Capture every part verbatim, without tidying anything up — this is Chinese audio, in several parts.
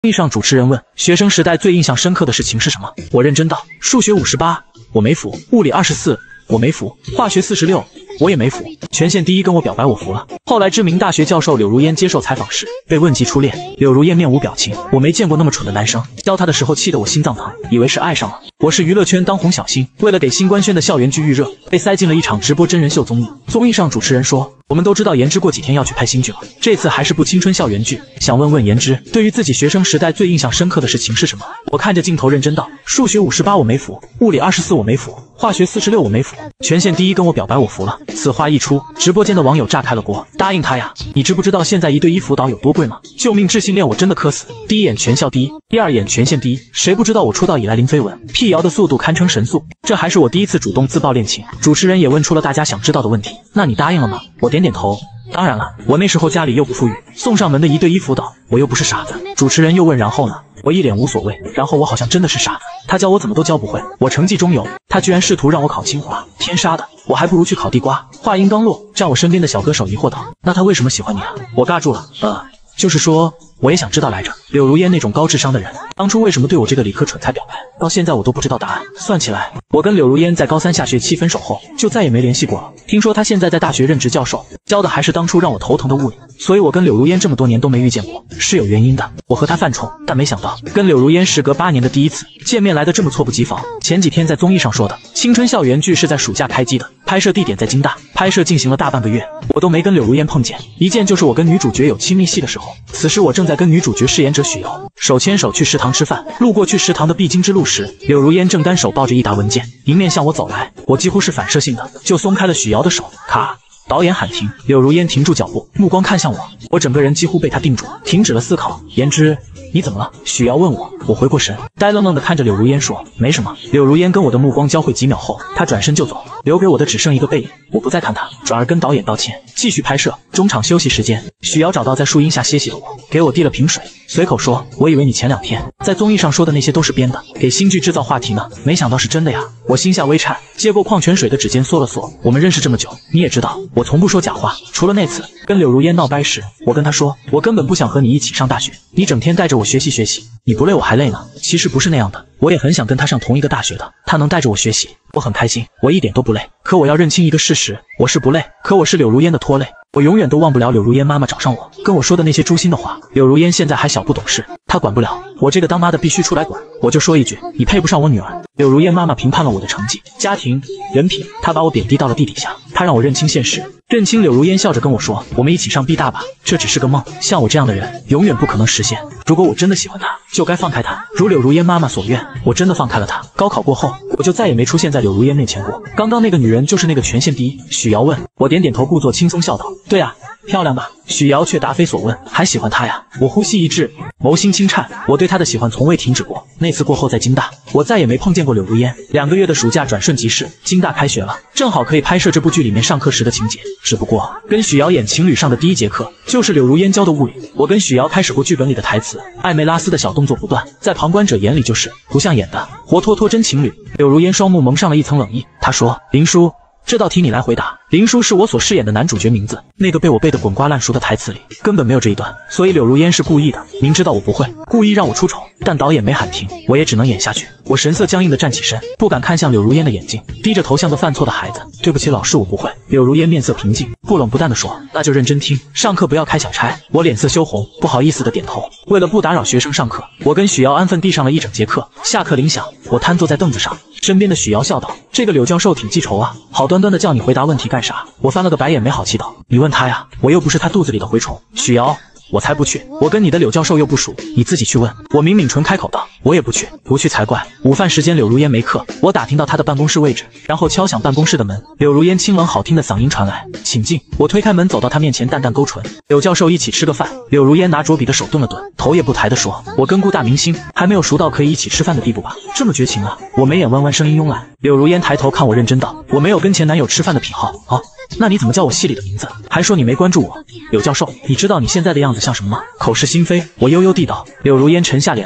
会上主持人问：学生时代最印象深刻的事情是什么？我认真道：数学五十八，我没服；物理二十四，我没服；化学四十六，我也没服。全县第一跟我表白，我服了。后来知名大学教授柳如烟接受采访时被问及初恋，柳如烟面无表情。我没见过那么蠢的男生，教他的时候气得我心脏疼，以为是爱上了。我是娱乐圈当红小星，为了给新官宣的校园剧预热，被塞进了一场直播真人秀综艺。综艺上主持人说：我们都知道颜值过几天要去拍新剧了，这次还是部青春校园剧，想问问颜值，对于自己学生时代最印象深刻的事情是什么？我看着镜头认真道：数学五十八我没服，物理二十四我没服，化学四十六我没服。全县第一跟我表白，我服了。此话一出，直播间的网友炸开了锅，答应他呀！你知不知道现在一对一辅导有多贵吗？救命！智性恋我真的磕死！第一眼全校第一，第二眼全县第一，谁不知道我出道以来零绯闻，辟谣的速度堪称神速。这还是我第一次主动自曝恋情。主持人也问出了大家想知道的问题：那你答应了吗？我点点头。当然了，我那时候家里又不富裕，送上门的一对一辅导，我又不是傻子。主持人又问：然后呢？我一脸无所谓。然后我好像真的是傻子，他教我怎么都教不会，我成绩中游，他居然试图让我考清华，天杀的，我还不如去考地瓜。话音刚落，站我身边的小歌手疑惑道：那他为什么喜欢你啊？我尬住了，呃，就是说我也想知道来着。柳如烟那种高智商的人，当初为什么对我这个理科蠢材表白？到现在我都不知道答案。算起来，我跟柳如烟在高三下学期分手后，就再也没联系过了。听说她现在在大学任职教授，教的还是当初让我头疼的物理，所以我跟柳如烟这么多年都没遇见过，是有原因的。我和她犯冲，但没想到跟柳如烟时隔八年的第一次见面来得这么猝不及防。前几天在综艺上说的青春校园剧是在暑假开机的，拍摄地点在京大，拍摄进行了大半个月，我都没跟柳如烟碰见，一见就是我跟女主角有亲密戏的时候。此时我正在跟女主角饰演者许瑶手牵手去食堂吃饭，路过去食堂的必经之路时，柳如烟正单手抱着一沓文件，迎面向我走来，我几乎是反射性的就松开了许瑶的手。咔！导演喊停，柳如烟停住脚步，目光看向我，我整个人几乎被她定住，停止了思考。颜之，你怎么了？许瑶问我，我回过神，呆愣愣地看着柳如烟说：没什么。柳如烟跟我的目光交汇几秒后，她转身就走，留给我的只剩一个背影。我不再看她，转而跟导演道歉，继续拍摄。中场休息时间，许瑶找到在树荫下歇息的我，给我递了瓶水，随口说：我以为你前两天在综艺上说的那些都是编的，给新剧制造话题呢，没想到是真的呀。我心下微颤，接过矿泉水的指尖缩了缩。我们认识这么久，你也知道我从不说假话，除了那次跟柳如烟闹掰时，我跟她说我根本不想和你一起上大学，你整天带着我学习学习，你不累我还累呢。其实不是那样的，我也很想跟她上同一个大学的，她能带着我学习，我很开心，我一点都不累。可我要认清一个事实，我是不累，可我是柳如烟的拖累。我永远都忘不了柳如烟妈妈找上我跟我说的那些诛心的话。柳如烟现在还小不懂事，她管不了，我这个当妈的必须出来管。我就说一句，你配不上我女儿。柳如烟妈妈评判了我的成绩、家庭、人品，她把我贬低到了地底下，她让我认清现实。认清。柳如烟笑着跟我说，我们一起上毕大吧，这只是个梦，像我这样的人永远不可能实现。如果我真的喜欢她，就该放开她。如柳如烟妈妈所愿，我真的放开了她。高考过后，我就再也没出现在柳如烟面前过。刚刚那个女人就是那个全县第一。许瑶问我，点点头，故作轻松笑道，对啊，漂亮吧？许瑶却答非所问，还喜欢她呀？我呼吸一滞，眸心轻颤，我对她的喜欢从未停止过。那次过后，在京大，我再也没碰见过柳如烟。两个月的暑假转瞬即逝，京大开学了，正好可以拍摄这部剧里面上课时的情节。只不过跟许瑶演情侣上的第一节课，就是柳如烟教的物理。我跟许瑶开始过剧本里的台词，暧昧拉丝的小动作不断，在旁观者眼里就是不像演的，活脱脱真情侣。柳如烟双目蒙上了一层冷意，她说：林叔，这道题你来回答。林叔是我所饰演的男主角名字，那个被我背得滚瓜烂熟的台词里根本没有这一段，所以柳如烟是故意的，明知道我不会，故意让我出丑，但导演没喊停，我也只能演下去。我神色僵硬地站起身，不敢看向柳如烟的眼睛，低着头像个犯错的孩子。对不起老师，我不会。柳如烟面色平静，不冷不淡地说，那就认真听，上课不要开小差。我脸色羞红，不好意思地点头。为了不打扰学生上课，我跟许瑶安分地上了一整节课。下课铃响，我瘫坐在凳子上，身边的许瑶笑道，这个柳教授挺记仇啊，好端端的叫你回答问题干啥？我翻了个白眼，没好气道，你问他呀，我又不是他肚子里的蛔虫。许瑶，我才不去，我跟你的柳教授又不熟，你自己去问。我抿抿唇开口道，我也不去。不去才怪。午饭时间，柳如烟没课，我打听到她的办公室位置，然后敲响办公室的门。柳如烟清冷好听的嗓音传来，请进。我推开门走到她面前，淡淡勾唇，柳教授一起吃个饭。柳如烟拿着笔的手顿了顿，头也不抬地说，我跟顾大明星还没有熟到可以一起吃饭的地步吧？这么绝情啊？我眉眼弯弯，声音慵懒。柳如烟抬头看我，认真道，我没有跟前男友吃饭的癖好。哦，那你怎么叫我戏里的名字？还说你没关注我。柳教授，你知道你现在的样子像什么吗？口是心非。我悠悠地道。柳如烟沉下脸来，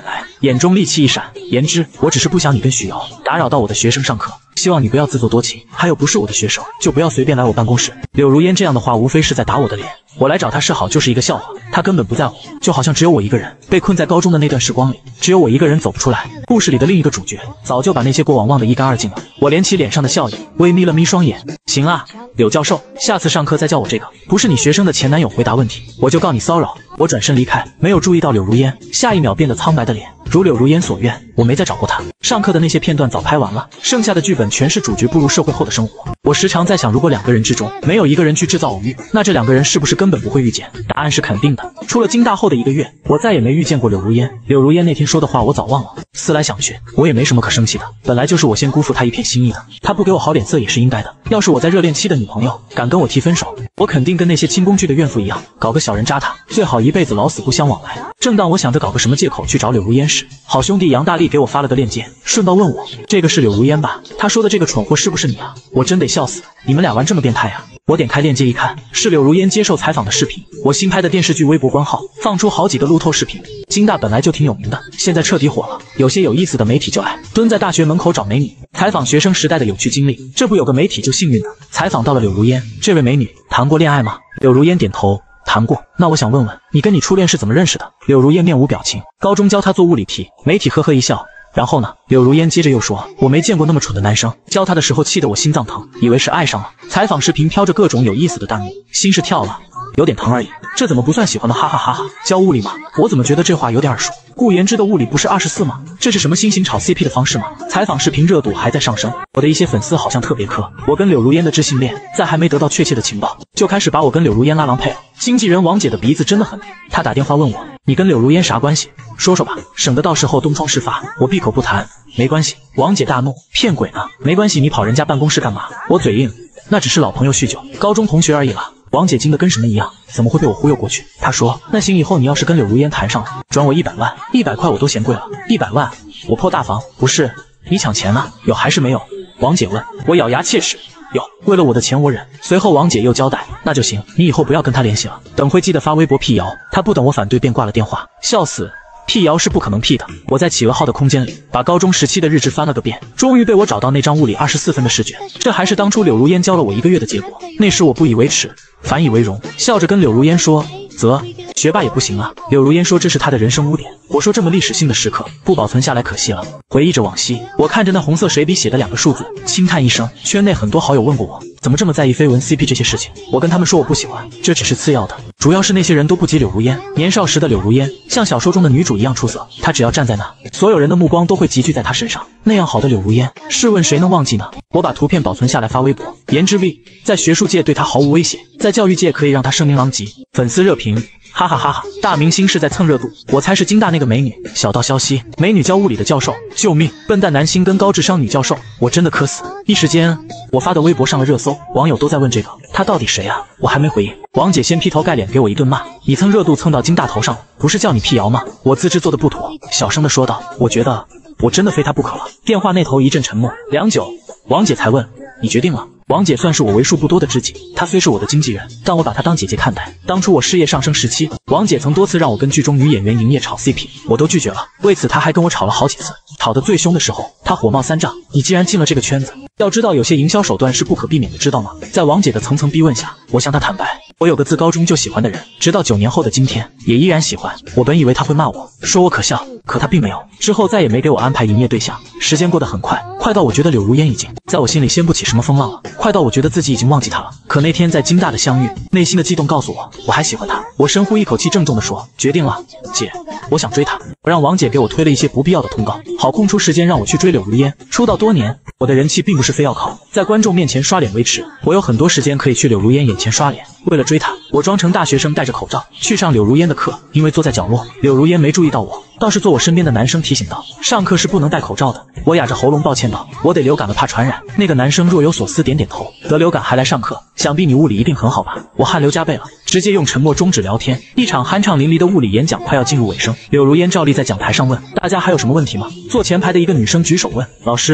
眼中戾气一闪，言之，我只是不想你跟许瑶打扰到我的学生上课，希望你不要自作多情。还有，不是我的学生，就不要随便来我办公室。柳如烟这样的话，无非是在打我的脸。我来找他示好就是一个笑话，他根本不在乎，就好像只有我一个人被困在高中的那段时光里，只有我一个人走不出来。故事里的另一个主角早就把那些过往忘得一干二净了。我敛起脸上的笑意，微眯了眯双眼。行啊，柳教授，下次上课再叫我这个。不是你学生的前男友回答问题，我就告你骚扰。我转身离开，没有注意到柳如烟，下一秒变得苍白的脸。如柳如烟所愿，我没再找过他。上课的那些片段早拍完了，剩下的剧本全是主角步入社会后的生活。我时常在想，如果两个人之中没有一个人去制造偶遇，那这两个人是不是根本不会遇见？答案是肯定的。出了京大后的一个月，我再也没遇见过柳如烟。柳如烟那天说的话我早忘了，思来想去，我也没什么可生气的。本来就是我先辜负他一片心意的，他不给我好脸色也是应该的。要是我在热恋期的女朋友敢跟我提分手，我肯定跟那些清宫剧的怨妇一样，搞个小人渣他，最好一辈子老死不相往来。正当我想着搞个什么借口去找柳如烟时，好兄弟杨大力给我发了个链接，顺道问我这个是柳如烟吧？他说的这个蠢货是不是你啊？我真得笑死，你们俩玩这么变态啊！我点开链接一看，是柳如烟接受采访的视频。我新拍的电视剧微博官号放出好几个路透视频。京大本来就挺有名的，现在彻底火了，有些有意思的媒体就爱蹲在大学门口找美女，采访学生时代的有趣经历。这不有个媒体就幸运的采访到了柳如烟，这位美女谈过恋爱吗？柳如烟点头。谈过。那我想问问你跟你初恋是怎么认识的？柳如烟面无表情。高中教她做物理题。媒体呵呵一笑。然后呢？柳如烟接着又说，我没见过那么蠢的男生，教他的时候气得我心脏疼，以为是爱上了。采访视频飘着各种有意思的弹幕，心是跳了，有点疼而已，这怎么不算喜欢的？哈哈哈哈！教物理吗？我怎么觉得这话有点耳熟？顾言之的物理不是二十四吗？这是什么新型炒 C P 的方式吗？采访视频热度还在上升，我的一些粉丝好像特别磕。我跟柳如烟的知性恋，在还没得到确切的情报，就开始把我跟柳如烟拉郎配。经纪人王姐的鼻子真的很灵，她打电话问我，你跟柳如烟啥关系？说说吧，省得到时候东窗事发。我闭口不谈。没关系。王姐大怒，骗鬼呢？没关系，你跑人家办公室干嘛？我嘴硬，那只是老朋友叙旧，高中同学而已了。王姐惊得跟什么一样，怎么会被我忽悠过去？她说，那行，以后你要是跟柳如烟谈上了，转我一百万，一百块我都嫌贵了。一百万？我破大防。不是，你抢钱呢？有还是没有？王姐问。我咬牙切齿，有。为了我的钱我忍。随后王姐又交代，那就行，你以后不要跟他联系了，等会记得发微博辟谣。他不等我反对便挂了电话。笑死，辟谣是不可能辟的。我在企鹅号的空间里把高中时期的日志翻了个遍，终于被我找到那张物理二十四分的试卷。这还是当初柳如烟教了我一个月的结果。那时我不以为耻，反以为荣，笑着跟柳如烟说，啧，学霸也不行啊。柳如烟说这是她的人生污点。我说这么历史性的时刻不保存下来可惜了。回忆着往昔，我看着那红色水笔写的两个数字，轻叹一声。圈内很多好友问过我，怎么这么在意绯闻 C P 这些事情？我跟他们说我不喜欢，这只是次要的，主要是那些人都不及柳如烟。年少时的柳如烟像小说中的女主一样出色，她只要站在那，所有人的目光都会集聚在她身上。那样好的柳如烟，试问谁能忘记呢？我把图片保存下来发微博，颜值 V 在学术界对她毫无威胁，在教育界可以让她声名狼藉。粉丝热评，哈哈哈哈！大明星是在蹭热度，我才是京大那个美女。小道消息，美女教物理的教授，救命！笨蛋男星跟高智商女教授，我真的磕死。一时间，我发的微博上了热搜，网友都在问这个，他到底谁啊？我还没回应，王姐先劈头盖脸给我一顿骂，你蹭热度蹭到京大头上，不是叫你辟谣吗？我自知做的不妥，小声的说道，我觉得我真的非他不可了。电话那头一阵沉默，良久，王姐才问，你决定了？王姐算是我为数不多的知己，她虽是我的经纪人，但我把她当姐姐看待。当初我事业上升时期，王姐曾多次让我跟剧中女演员营业炒 C P， 我都拒绝了。为此她还跟我吵了好几次，吵得最凶的时候，她火冒三丈，你既然进了这个圈子，要知道有些营销手段是不可避免的，知道吗？在王姐的层层逼问下，我向她坦白，我有个自高中就喜欢的人，直到九年后的今天也依然喜欢。我本以为她会骂我，说我可笑，可她并没有，之后再也没给我安排营业对象。时间过得很快，快到我觉得柳如烟已经在我心里掀不起什么风浪了，快到我觉得自己已经忘记她了。可那天在京大的相遇，内心的激动告诉我，我还喜欢她。我深呼一口气，郑重地说，决定了，姐，我想追她。我让王姐给我推了一些不必要的通告，好空出时间让我去追柳如烟。出道多年，我的人气并不是非要靠在观众面前刷脸维持，我有很多时间可以去柳如烟眼前刷脸。为了追她，我装成大学生，戴着口罩去上柳如烟的课。因为坐在角落，柳如烟没注意到我，倒是坐我身边的男生提醒道，上课是不能戴口罩的。我哑着喉咙抱歉道，我得流感了，怕传染。那个男生若有所思点点头，得流感还来上课，想必你物理一定很好吧？我汗流浃背了，直接用沉默终止聊天。一场酣畅淋漓的物理演讲快要进入尾声，柳如烟照例在讲台上问大家还有什么问题吗？坐前排的一个女生举手问，老师，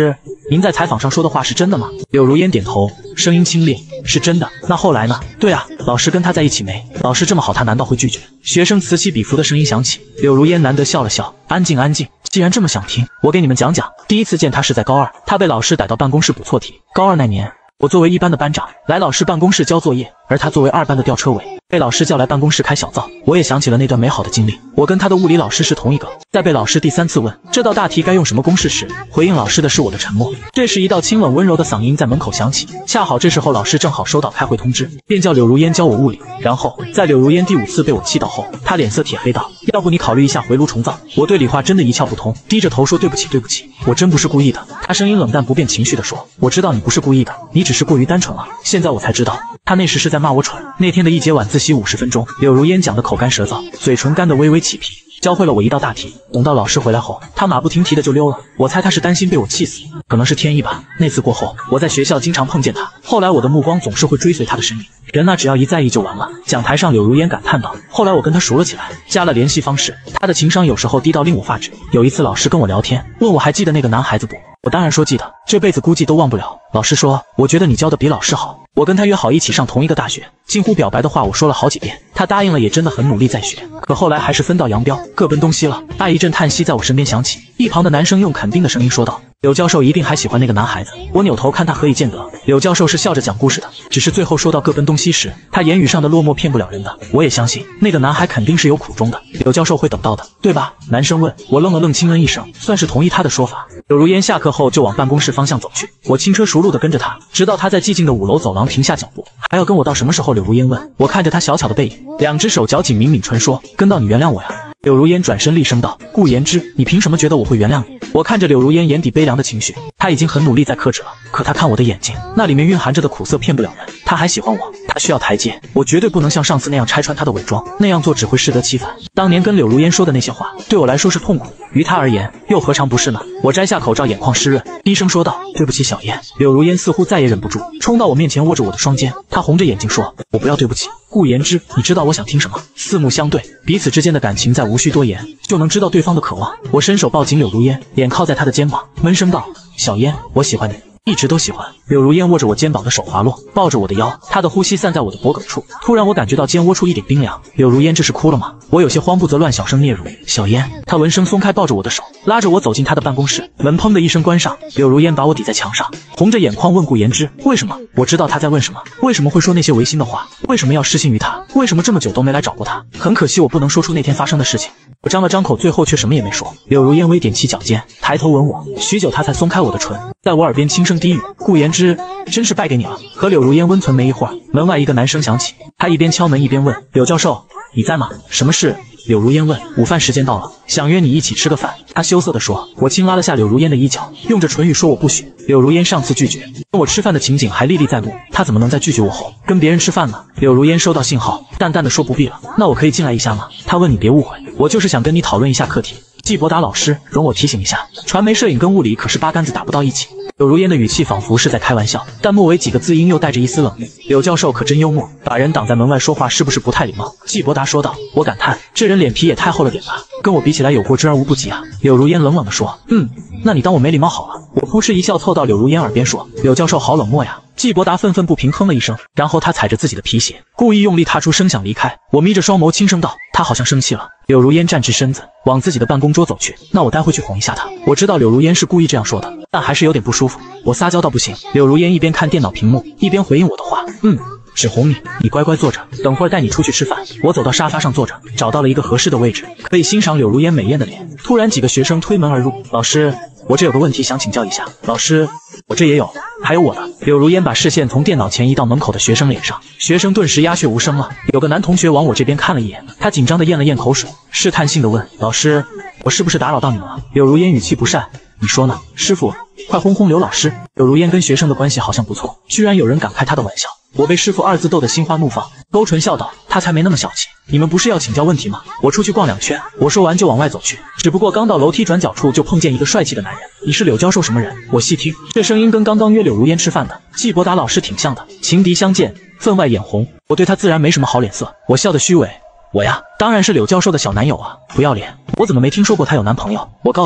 您在采访上说的话是真的吗？柳如烟点头，声音清冽，是真的。那后来呢？对啊，老师跟他在一起没？老师这么好，他难道会拒绝？学生此起彼伏的声音响起，柳如烟难得笑了笑，安静安静。既然这么想听，我给你们讲讲。第一次见他是在高二，他被老师逮到办公室补错题。高二那年，我作为一班的班长来老师办公室交作业，而他作为二班的吊车尾，被老师叫来办公室开小灶。我也想起了那段美好的经历。我跟他的物理老师是同一个。在被老师第三次问这道大题该用什么公式时，回应老师的是我的沉默。这时一道清冷温柔的嗓音在门口响起，恰好这时候老师正好收到开会通知，便叫柳如烟教我物理。然后在柳如烟第五次被我气到后，他脸色铁黑道：要不你考虑一下回炉重造。我对理化真的一窍不通，低着头说对不起对不起，我真不是故意的。他声音冷淡不变情绪地说，我知道你不是故意的，你只是过于单纯了。现在我才知道，他那时是在骂我蠢。那天的一节晚自习五十分钟，柳如烟讲得口干舌燥，嘴唇干得微微起皮，教会了我一道大题。等到老师回来后，他马不停蹄的就溜了。我猜他是担心被我气死，可能是天意吧。那次过后，我在学校经常碰见他，后来我的目光总是会追随他的身影。人啊，只要一在意就完了。讲台上柳如烟感叹道，后来我跟他熟了起来，加了联系方式。他的情商有时候低到令我发指。有一次老师跟我聊天，问我还记得那个男孩子不？我当然说记得，这辈子估计都忘不了。老师说，我觉得你教的比老师好。我跟他约好一起上同一个大学，近乎表白的话我说了好几遍，他答应了，也真的很努力在学。可后来还是分道扬镳，各奔东西了。那一阵叹息在我身边响起，一旁的男生用肯定的声音说道，柳教授一定还喜欢那个男孩子。我扭头看他何以见得，柳教授是笑着讲故事的，只是最后说到各奔东西时，他言语上的落寞骗不了人的。我也相信那个男孩肯定是有苦衷的，柳教授会等到的，对吧？男生问。我愣了愣，轻嗯一声，算是同意他的说法。柳如烟下课后就往办公室方向走去，我轻车熟路地跟着他，直到他在寂静的五楼走廊停下脚步。还要跟我到什么时候？柳如烟问。我看着他小巧的背影，两只手绞紧抿抿唇说，跟到你原谅我呀。柳如烟转身厉声道，顾言之，你凭什么觉得我会原谅你？我看着柳如烟眼底悲凉的情绪，她已经很努力在克制了，可她看我的眼睛，那里面蕴含着的苦涩骗不了人。她还喜欢我，她需要台阶，我绝对不能像上次那样拆穿她的伪装，那样做只会适得其反。当年跟柳如烟说的那些话，对我来说是痛苦，于她而言又何尝不是呢？我摘下口罩，眼眶湿润，低声说道，对不起小燕。柳如烟似乎再也忍不住，冲到我面前握着我的双肩，她红着眼睛说，我不要对不起。顾言之，你知道我想听什么？四目相对，彼此之间的感情在无需多言就能知道对方的渴望。我伸手抱紧柳如烟，脸靠在她的肩膀，闷声道，小燕，我喜欢你，一直都喜欢。柳如烟握着我肩膀的手滑落，抱着我的腰，她的呼吸散在我的脖颈处。突然我感觉到肩窝处一点冰凉。柳如烟这是哭了吗？我有些慌不择乱，小声嗫嚅，小燕。她闻声松开抱着我的手，拉着我走进她的办公室。门砰的一声关上，柳如烟把我抵在墙上，红着眼眶问顾言之，为什么？我知道她在问什么，为什么会说那些违心的话，为什么要失信于他，为什么这么久都没来找过他。很可惜我不能说出那天发生的事情。我张了张口，最后却什么也没说。柳如烟微踮起脚尖，抬头吻我，许久她才松开我的唇，在我耳边轻声低语，顾言之，真是败给你了。和柳如烟温存没一会儿，门外一个男声响起，他一边敲门一边问，柳教授，你在吗？什么事？柳如烟问。午饭时间到了，想约你一起吃个饭。他羞涩地说。我轻拉了下柳如烟的衣角，用着唇语说我不许。柳如烟上次拒绝跟我吃饭的情景还历历在目，她怎么能在拒绝我后跟别人吃饭呢？柳如烟收到信号，淡淡的说不必了。那我可以进来一下吗？他问。你别误会，我就是想跟你讨论一下课题。季伯达老师，容我提醒一下，传媒摄影跟物理可是八竿子打不到一起。柳如烟的语气仿佛是在开玩笑，但末尾几个字音又带着一丝冷意。柳教授可真幽默，把人挡在门外说话是不是不太礼貌？季伯达说道。我感叹，这人脸皮也太厚了点吧，跟我比起来有过之而无不及啊。柳如烟冷冷地说，嗯，那你当我没礼貌好了。我扑哧一笑，凑到柳如烟耳边说，柳教授好冷漠呀。季伯达愤愤不平哼了一声，然后他踩着自己的皮鞋，故意用力踏出声响离开。我眯着双眸轻声道，他好像生气了。柳如烟站直身子，往自己的办公桌走去。那我待会去哄一下他。我知道柳如烟是故意这样说的，但还是有点不舒服。我撒娇到不行。柳如烟一边看电脑屏幕，一边回应我的话，嗯，只哄你，你乖乖坐着，等会儿带你出去吃饭。我走到沙发上坐着，找到了一个合适的位置，可以欣赏柳如烟美艳的脸。突然几个学生推门而入，老师，我这有个问题想请教一下。老师，我这也有，还有我的。柳如烟把视线从电脑前移到门口的学生脸上，学生顿时鸦雀无声了。有个男同学往我这边看了一眼，他紧张地咽了咽口水，试探性地问，老师，我是不是打扰到你们了？柳如烟语气不善，你说呢？师傅，快轰轰刘老师。柳如烟跟学生的关系好像不错，居然有人敢开他的玩笑。我被师傅二字逗得心花怒放，勾唇笑道，他才没那么小气。你们不是要请教问题吗？我出去逛两圈。我说完就往外走去，只不过刚到楼梯转角处就碰见一个帅气的男人。你是柳教授什么人？我细听，这声音跟刚刚约柳如烟吃饭的季伯达老师挺像的。情敌相见，分外眼红。我对他自然没什么好脸色，我笑得虚伪。我呀，当然是柳教授的小男友啊！不要脸，我怎么没听说过她有男朋友？我告诉你，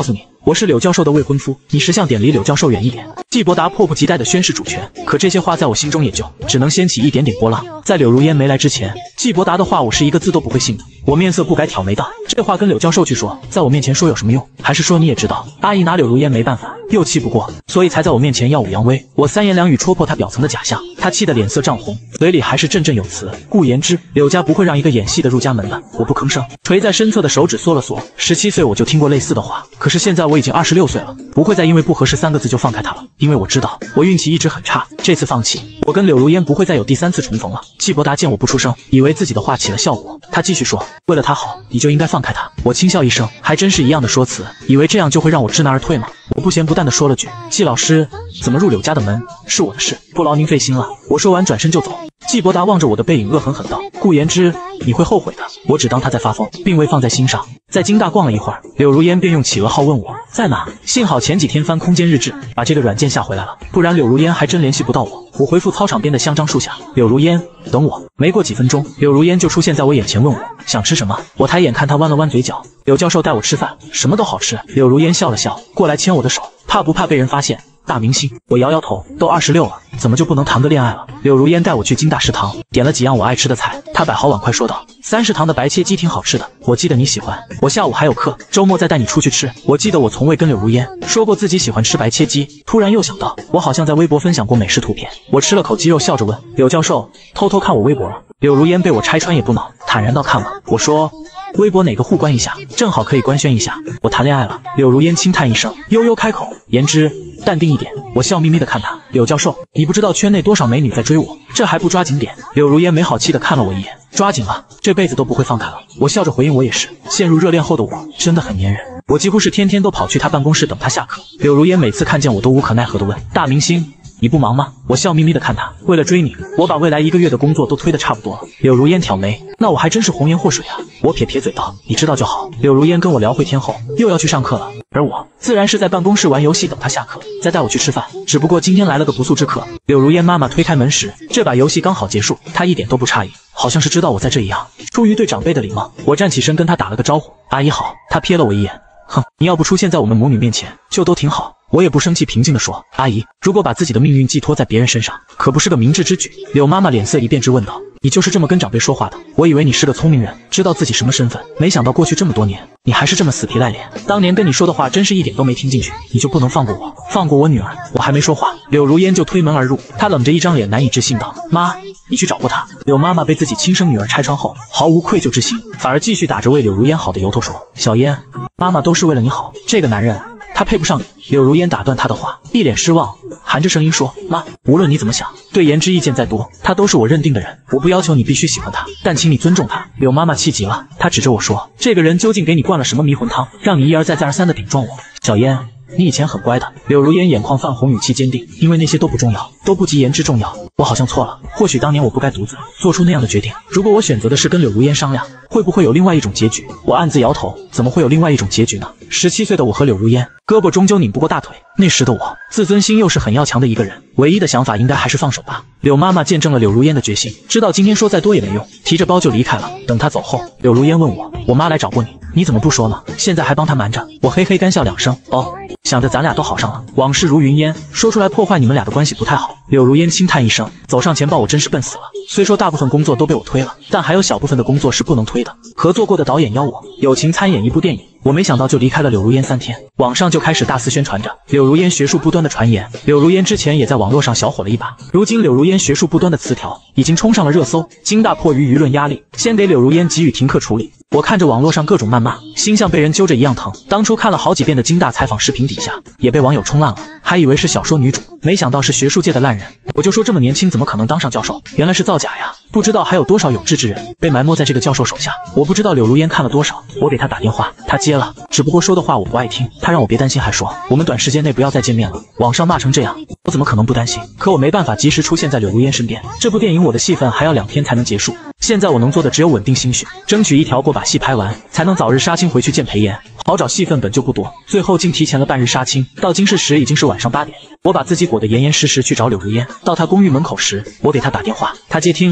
我是柳教授的未婚夫，你识相点离柳教授远一点。季伯达迫不及待地宣示主权，可这些话在我心中也就只能掀起一点点波浪。在柳如烟没来之前，季伯达的话我是一个字都不会信的。我面色不改，挑眉道：“这话跟柳教授去说，在我面前说有什么用？还是说你也知道，阿姨拿柳如烟没办法，又气不过，所以才在我面前耀武扬威。”我三言两语戳破他表层的假象，他气得脸色涨红，嘴里还是振振有词。顾言之，柳家不会让一个演戏的入家门的。我不吭声，垂在身侧的手指缩了缩。十七岁我就听过类似的话，可是现在我已经二十六岁了，不会再因为不合适三个字就放开他了，因为我知道我运气一直很差，这次放弃，我跟柳如烟不会再有第三次重逢了。季伯达见我不出声，以为自己的话起了效果，他继续说：“为了他好，你就应该放开他。”我轻笑一声，还真是一样的说辞，以为这样就会让我知难而退吗？我不咸不淡地说了句：“季老师，怎么入柳家的门是我的事，不劳您费心了。”我说完转身就走。季伯达望着我的背影，恶狠狠道：“顾言之，你会后悔的。”我只当他在发疯，并未放在心上。在京大逛了一会儿，柳如烟便用企鹅号问我在哪。幸好前几天翻空间日志，把这个软件下回来了，不然柳如烟还真联系不到我。我回复操场边的香樟树下，柳如烟等我。没过几分钟，柳如烟就出现在我眼前，问我想吃什么。我抬眼看他弯了弯嘴角，柳教授带我吃饭，什么都好吃。柳如烟笑了笑，过来牵我的手，怕不怕被人发现？大明星，我摇摇头，都二十六了，怎么就不能谈个恋爱了？柳如烟带我去京大食堂，点了几样我爱吃的菜，她摆好碗筷说道：“三食堂的白切鸡挺好吃的，我记得你喜欢。我下午还有课，周末再带你出去吃。”我记得我从未跟柳如烟说过自己喜欢吃白切鸡，突然又想到，我好像在微博分享过美食图片。我吃了口鸡肉，笑着问柳教授：“偷偷看我微博了？”柳如烟被我拆穿也不恼，坦然道：“看了。”我说：“微博哪个互关一下，正好可以官宣一下，我谈恋爱了。”柳如烟轻叹一声，悠悠开口：“言之，淡定一点。”我笑眯眯地看他：“柳教授，你不知道圈内多少美女在追我，这还不抓紧点？”柳如烟没好气地看了我一眼：“抓紧了，这辈子都不会放开了。”我笑着回应：“我也是。”陷入热恋后的我真的很粘人，我几乎是天天都跑去他办公室等他下课。柳如烟每次看见我都无可奈何地问：“大明星，你不忙吗？”我笑眯眯地看他，为了追你，我把未来一个月的工作都推得差不多了。柳如烟挑眉，那我还真是红颜祸水啊。我撇撇嘴道：“你知道就好。”柳如烟跟我聊会天后，又要去上课了，而我自然是在办公室玩游戏等他下课，再带我去吃饭。只不过今天来了个不速之客。柳如烟妈妈推开门时，这把游戏刚好结束，她一点都不诧异，好像是知道我在这一样。出于对长辈的礼貌，我站起身跟她打了个招呼：“阿姨好。”她瞥了我一眼，哼，你要不出现在我们母女面前，就都挺好。我也不生气，平静地说：“阿姨，如果把自己的命运寄托在别人身上，可不是个明智之举。”柳妈妈脸色一变，质问道：“你就是这么跟长辈说话的？我以为你是个聪明人，知道自己什么身份，没想到过去这么多年，你还是这么死皮赖脸。当年跟你说的话，真是一点都没听进去，你就不能放过我，放过我女儿？”我还没说话，柳如烟就推门而入，她冷着一张脸，难以置信道：“妈，你去找过他？”柳妈妈被自己亲生女儿拆穿后，毫无愧疚之心，反而继续打着为柳如烟好的由头说：“小烟，妈妈都是为了你好，这个男人他配不上你。”柳如烟打断他的话，一脸失望，含着声音说：“妈，无论你怎么想，对言之意见再多，他都是我认定的人，我不要求你必须喜欢他，但请你尊重他。”柳妈妈气急了，她指着我说：“这个人究竟给你灌了什么迷魂汤，让你一而再再而三的顶撞我？小烟，你以前很乖的。”柳如烟眼眶泛红，语气坚定：“因为那些都不重要，都不及言之重要。我好像错了，或许当年我不该独自做出那样的决定。如果我选择的是跟柳如烟商量，会不会有另外一种结局？”我暗自摇头，怎么会有另外一种结局呢？十七岁的我和柳如烟，胳膊终究拧不过大腿。那时的我，自尊心又是很要强的一个人，唯一的想法应该还是放手吧。柳妈妈见证了柳如烟的决心，知道今天说再多也没用，提着包就离开了。等她走后，柳如烟问我：“我妈来找过你，你怎么不说呢？现在还帮她瞒着？”我嘿嘿干笑两声，哦，想着咱俩都好上了，往事如云烟，说出来破坏你们俩的关系不太好。柳如烟轻叹一声，走上前抱我：“真是笨死了。虽说大部分工作都被我推了，但还有小部分的工作是不能推的。合作过的导演邀我友情参演一部电影，我没想到就离开了柳如烟三天，网上就开始大肆宣传着柳如烟学术不端的传言。柳如烟之前也在网络上小火了一把，如今柳如烟学术不端的词条已经冲上了热搜。京大迫于舆论压力，先给柳如烟给予停课处理。我看着网络上各种谩骂，心像被人揪着一样疼。当初看了好几遍的京大采访视频底下，也被网友冲烂了，还以为是小说女主，没想到是学术界的烂人。我就说这么年轻怎么可能当上教授？原来是造假呀！不知道还有多少有志之人被埋没在这个教授手下。我不知道柳如烟看了多少，我给她打电话，她接了，只不过说的话我不爱听。她让我别担心，还说我们短时间内不要再见面了。网上骂成这样，我怎么可能不担心？可我没办法及时出现在柳如烟身边。这部电影我的戏份还要两天才能结束，现在我能做的只有稳定心绪，争取一条过把戏拍完，才能早日杀青回去见裴炎。好找戏份本就不多，最后竟提前了半日杀青。到京市时已经是晚上八点，我把自己裹得严严实实去找柳如烟。到她公寓门口时，我给她打电话，她接听。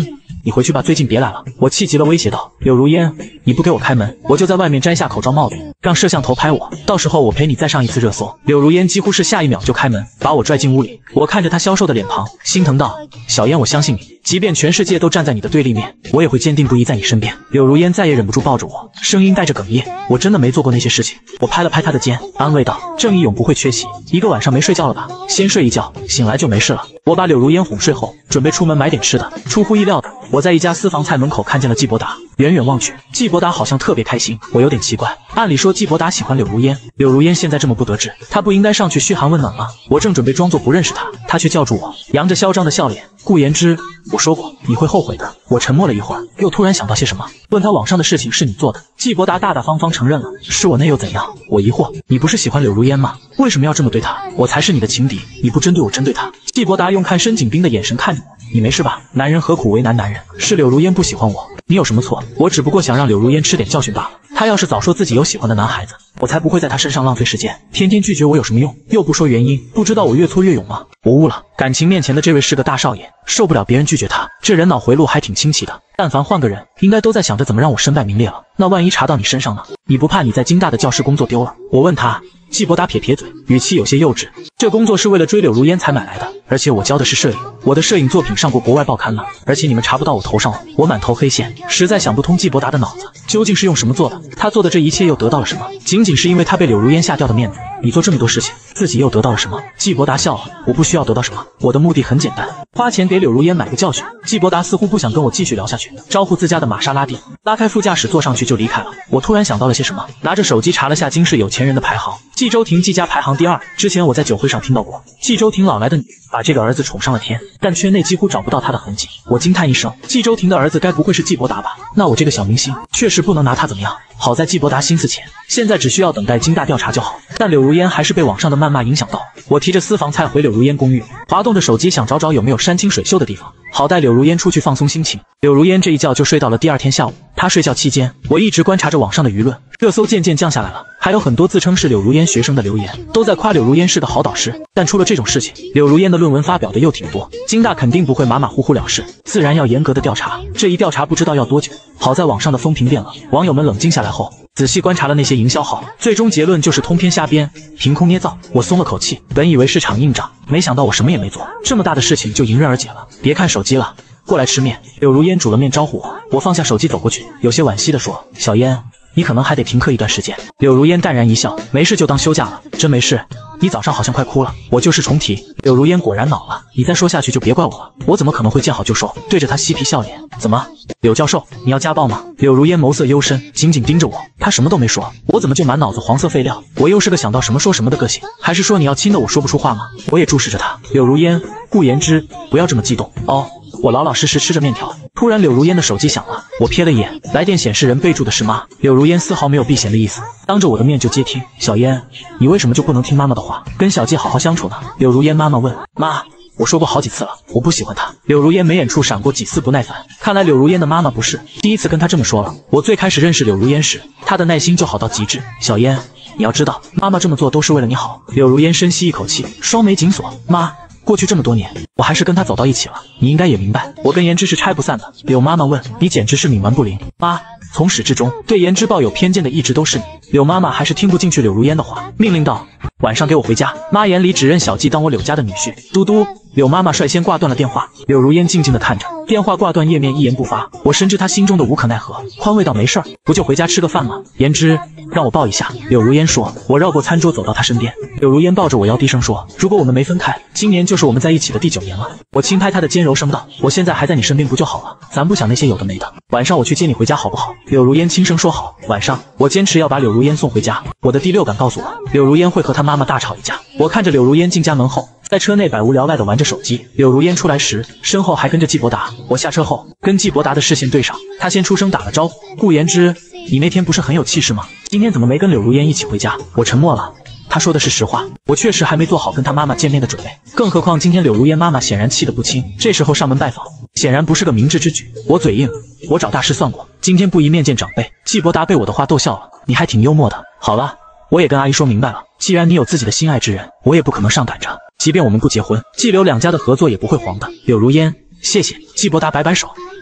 你回去吧，最近别来了。我气急了，威胁道：柳如烟，你不给我开门，我就在外面摘下口罩帽子，让摄像头拍我，到时候我陪你再上一次热搜。柳如烟几乎是下一秒就开门，把我拽进屋里。我看着她消瘦的脸庞，心疼道：小烟，我相信你，即便全世界都站在你的对立面，我也会坚定不移在你身边。柳如烟再也忍不住抱着我，声音带着哽咽：我真的没做过那些事情。我拍了拍她的肩，安慰道：正义永不会缺席。一个晚上没睡觉了吧？先睡一觉，醒来就没事了。我把柳如烟哄睡后，准备出门买点吃的。出乎意料的，我在一家私房菜门口看见了季伯达。远远望去，季伯达好像特别开心，我有点奇怪。按理说季伯达喜欢柳如烟，柳如烟现在这么不得志，他不应该上去嘘寒问暖吗？我正准备装作不认识他，他却叫住我，扬着嚣张的笑脸：顾言之，我说过你会后悔的。我沉默了一会儿，又突然想到些什么，问他网上的事情是你做的。季伯达大大方方承认了，是我，那又怎样？我疑惑，你不是喜欢柳如烟吗？为什么要这么对她？我才是你的情敌，你不针对我针对她。季伯达用看申景斌的眼神看着我，你没事吧？男人何苦为难男人？是柳如烟不喜欢我，你有什么错？我只不过想让柳如烟吃点教训罢了。她要是早说自己有喜欢的男孩子，我才不会在她身上浪费时间。天天拒绝我有什么用？又不说原因，不知道我越挫越勇吗？我悟了，感情面前的这位是个大少爷，受不了别人拒绝他，这人脑回路还挺清奇的。但凡换个人，应该都在想着怎么让我身败名裂了。那万一查到你身上呢？你不怕你在京大的教师工作丢了？我问他。季伯达撇撇嘴，语气有些幼稚。这工作是为了追柳如烟才买来的，而且我教的是摄影，我的摄影作品上过国外报刊了，而且你们查不到我头上了，我满头黑线，实在想不通季伯达的脑子究竟是用什么做的。他做的这一切又得到了什么？仅仅是因为他被柳如烟下掉的面子。你做这么多事情，自己又得到了什么？季伯达笑了，我不需要得到什么，我的目的很简单，花钱给柳如烟买个教训。季伯达似乎不想跟我继续聊下去，招呼自家的玛莎拉蒂，拉开副驾驶坐上去就离开了。我突然想到了些什么，拿着手机查了下京市有钱人的排行，季周庭季家排行第二。之前我在酒会上听到过，季周庭老来的女把这个儿子宠上了天，但圈内几乎找不到他的痕迹。我惊叹一声，季周庭的儿子该不会是季伯达吧？那我这个小明星确实不能拿他怎么样。好在季伯达心思浅，现在只需要等待京大调查就好。但柳如烟还是被网上的谩骂影响到。我提着私房菜回柳如烟公寓，滑动着手机想找找有没有山清水秀的地方，好带柳如烟出去放松心情。柳如烟这一觉就睡到了第二天下午。她睡觉期间，我一直观察着网上的舆论，热搜渐渐降下来了，还有很多自称是柳如烟学生的留言，都在夸柳如烟是个好导师。但出了这种事情，柳如烟的论文发表的又挺多，京大肯定不会马马虎虎了事，自然要严格的调查。这一调查不知道要多久。好在网上的风评变了，网友们冷静下来后，仔细观察了那些营销号，最终结论就是通篇瞎编，凭空捏造。我松了口气，本以为是场硬仗，没想到我什么也没做，这么大的事情就迎刃而解了。别看手机了，过来吃面。柳如烟煮了面招呼我，我放下手机走过去，有些惋惜地说：小烟，你可能还得停课一段时间。柳如烟淡然一笑，没事就当休假了，真没事。你早上好像快哭了，我就是重提。柳如烟果然恼了，你再说下去就别怪我了，我怎么可能会见好就收？对着他嬉皮笑脸，怎么，柳教授，你要家暴吗？柳如烟眸色幽深，紧紧盯着我，他什么都没说，我怎么就满脑子黄色废料？我又是个想到什么说什么的个性，还是说你要亲的我说不出话吗？我也注视着他。柳如烟，顾言之，不要这么激动哦。我老老实实吃着面条，突然柳如烟的手机响了，我瞥了一眼，来电显示人备注的是妈。柳如烟丝毫没有避嫌的意思，当着我的面就接听。小烟，你为什么就不能听妈妈的话，跟小季好好相处呢？柳如烟妈妈问。妈，我说过好几次了，我不喜欢他。柳如烟眉眼处闪过几丝不耐烦，看来柳如烟的妈妈不是第一次跟她这么说了。我最开始认识柳如烟时，她的耐心就好到极致。小烟，你要知道，妈妈这么做都是为了你好。柳如烟深吸一口气，双眉紧锁。妈，过去这么多年，我还是跟他走到一起了，你应该也明白，我跟言之是拆不散的。柳妈妈问，你简直是冥顽不灵。妈，从始至终对言之抱有偏见的一直都是你。柳妈妈还是听不进去柳如烟的话，命令道，晚上给我回家。妈眼里只认小季当我柳家的女婿。嘟嘟，柳妈妈率先挂断了电话。柳如烟静静地看着电话挂断页面，一言不发。我深知她心中的无可奈何，宽慰道，没事儿，不就回家吃个饭吗？言之，让我抱一下。柳如烟说。我绕过餐桌走到她身边，柳如烟抱着我腰低声说，如果我们没分开，今年就是我们在一起的第九年了。我轻拍她的肩柔声道，我现在还在你身边不就好了，咱不想那些有的没的，晚上我去接你回家好不好？柳如烟轻声说好。晚上我坚持要把柳如烟送回家，我的第六感告诉我，柳如烟会和她妈妈大吵一架。我看着柳如烟进家门后，在车内百无聊赖地玩着手机。柳如烟出来时，身后还跟着季伯达。我下车后，跟季伯达的视线对上，他先出声打了招呼，顾言之，你那天不是很有气势吗？今天怎么没跟柳如烟一起回家？我沉默了。他说的是实话，我确实还没做好跟他妈妈见面的准备，更何况今天柳如烟妈妈显然气得不轻，这时候上门拜访，显然不是个明智之举。我嘴硬，我找大师算过，今天不宜面见长辈。季伯达被我的话逗笑了，你还挺幽默的。好了，我也跟阿姨说明白了，既然你有自己的心爱之人，我也不可能上赶着，即便我们不结婚，季柳两家的合作也不会黄的。柳如烟，谢谢。季伯达摆摆手，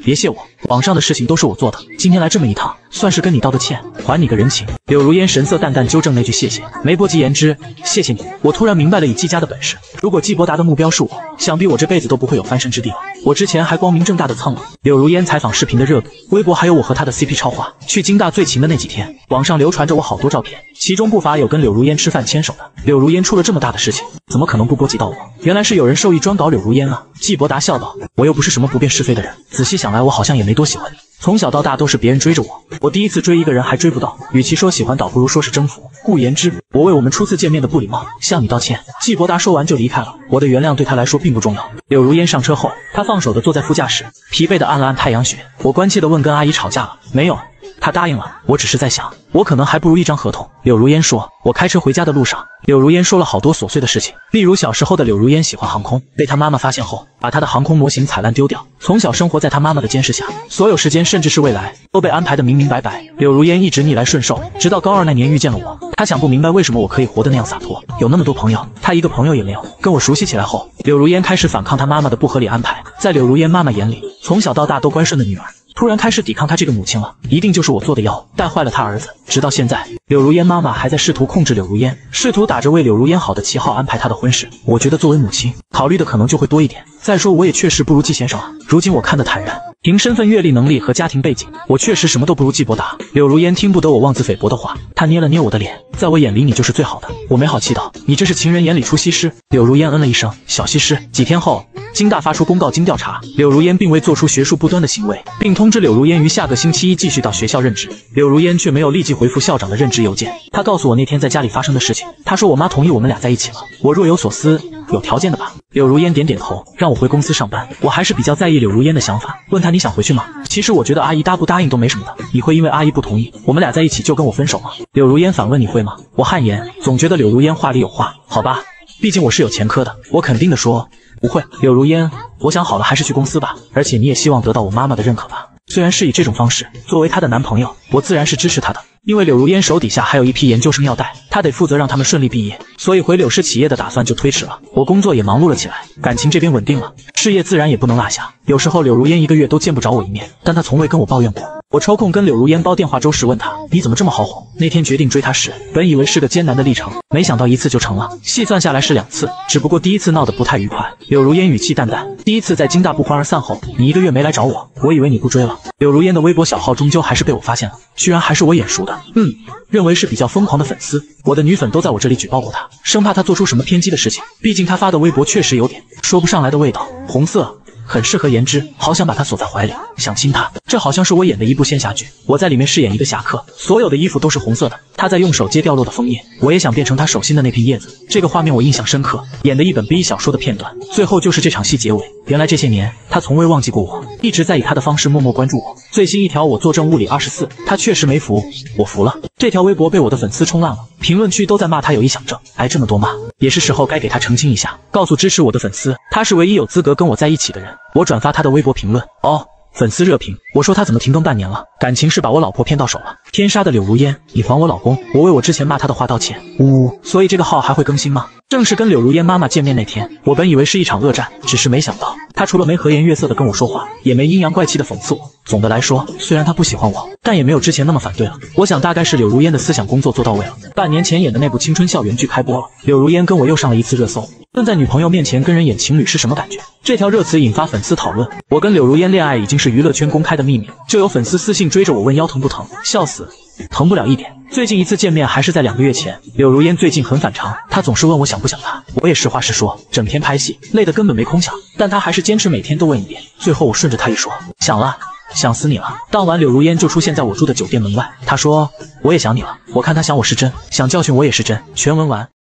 别谢我，网上的事情都是我做的，今天来这么一趟，算是跟你道个歉，还你个人情。柳如烟神色淡淡纠正那句谢谢，没波及言之，谢谢你。我突然明白了以季家的本事，如果季伯达的目标是我，想必我这辈子都不会有翻身之地了。我之前还光明正大的蹭了柳如烟采访视频的热度，微博还有我和她的 C P 超话。去京大最勤的那几天，网上流传着我好多照片，其中不乏有跟柳如烟吃饭牵手的。柳如烟出了这么大的事情，怎么可能不波及到我？原来是有人授意专搞柳如烟啊！季伯达笑道：“我又不是什么不辨是非的人，仔细想来，我好像也没多喜欢你。从小到大都是别人追着我，我第一次追一个人还追不到，与其说喜欢，倒不如说是征服。故言之，我为我们初次见面的不礼貌向你道歉。”季伯达说完就离开了，我的原谅对他来说并不重要。柳如烟上车后，他放手的坐在副驾驶，疲惫的按了按太阳穴。我关切的问：“跟阿姨吵架了没有？”他答应了，我只是在想，我可能还不如一张合同。柳如烟说，我开车回家的路上，柳如烟说了好多琐碎的事情，例如小时候的柳如烟喜欢航空，被她妈妈发现后，把她的航空模型踩烂丢掉，从小生活在她妈妈的监视下，所有时间甚至是未来都被安排得明明白白。柳如烟一直逆来顺受，直到高二那年遇见了我，她想不明白为什么我可以活得那样洒脱，有那么多朋友，她一个朋友也没有。跟我熟悉起来后，柳如烟开始反抗她妈妈的不合理安排，在柳如烟妈妈眼里，从小到大都乖顺的女儿，突然开始抵抗她这个母亲了，一定就是我做的妖，带坏了她儿子。直到现在，柳如烟妈妈还在试图控制柳如烟，试图打着为柳如烟好的旗号安排她的婚事。我觉得作为母亲，考虑的可能就会多一点。再说我也确实不如季先生啊，如今我看得坦然，凭身份、阅历、能力和家庭背景，我确实什么都不如季伯达。柳如烟听不得我妄自菲薄的话，她捏了捏我的脸，在我眼里你就是最好的。我没好气道，你这是情人眼里出西施。柳如烟嗯了一声，小西施。几天后，京大发出公告，经调查，柳如烟并未做出学术不端的行为，并通知柳如烟于下个星期一继续到学校任职。柳如烟却没有立即回复校长的任职邮件，她告诉我那天在家里发生的事情。她说我妈同意我们俩在一起了，我若有所思，有条件的吧？柳如烟点点头，让我回公司上班。我还是比较在意柳如烟的想法，问她你想回去吗？其实我觉得阿姨答不答应都没什么的，你会因为阿姨不同意，我们俩在一起就跟我分手吗？柳如烟反问你会吗？我汗颜，总觉得柳如烟话里有话。好吧，毕竟我是有前科的，我肯定的说不会。柳如烟，我想好了，还是去公司吧，而且你也希望得到我妈妈的认可吧。虽然是以这种方式，作为她的男朋友，我自然是支持她的。因为柳如烟手底下还有一批研究生要带，她得负责让他们顺利毕业，所以回柳氏企业的打算就推迟了。我工作也忙碌了起来，感情这边稳定了，事业自然也不能落下。有时候柳如烟一个月都见不着我一面，但她从未跟我抱怨过。我抽空跟柳如烟煲电话粥时问她，你怎么这么好哄？那天决定追她时，本以为是个艰难的历程，没想到一次就成了。细算下来是两次，只不过第一次闹得不太愉快。柳如烟语气淡淡，第一次在京大不欢而散后，你一个月没来找我，我以为你不追了。柳如烟的微博小号终究还是被我发现了，居然还是我眼熟的。嗯，认为是比较疯狂的粉丝，我的女粉都在我这里举报过他，生怕他做出什么偏激的事情。毕竟他发的微博确实有点说不上来的味道，红色很适合颜值，好想把他锁在怀里，想亲他。这好像是我演的一部仙侠剧，我在里面饰演一个侠客，所有的衣服都是红色的，他在用手接掉落的枫叶，我也想变成他手心的那片叶子。这个画面我印象深刻，演的一本 B 一小说的片段，最后就是这场戏结尾。原来这些年他从未忘记过我，一直在以他的方式默默关注我。最新一条我作证物理二十四，他确实没服，我服了。这条微博被我的粉丝冲烂了，评论区都在骂他有臆想症，挨这么多骂，也是时候该给他澄清一下，告诉支持我的粉丝，他是唯一有资格跟我在一起的人。我转发他的微博评论，哦，粉丝热评，我说他怎么停更半年了？感情是把我老婆骗到手了。天杀的柳如烟，你还我老公，我为我之前骂他的话道歉。呜、呃，所以这个号还会更新吗？正是跟柳如烟妈妈见面那天，我本以为是一场恶战，只是没想到他除了没和颜悦色的跟我说话，也没阴阳怪气的讽刺我。总的来说，虽然他不喜欢我，但也没有之前那么反对了。我想大概是柳如烟的思想工作做到位了。半年前演的那部青春校园剧开播了，柳如烟跟我又上了一次热搜。论在女朋友面前跟人演情侣是什么感觉？这条热词引发粉丝讨论。我跟柳如烟恋爱已经是娱乐圈公开的秘密，就有粉丝私信追着我问腰疼不疼，笑死，疼不了一点。最近一次见面还是在两个月前。柳如烟最近很反常，她总是问我想不想她，我也实话实说，整天拍戏累得根本没空想，但她还是坚持每天都问一遍。最后我顺着她一说，想了，想死你了。当晚柳如烟就出现在我住的酒店门外，她说我也想你了。我看她想我是真，想教训我也是真。全文完。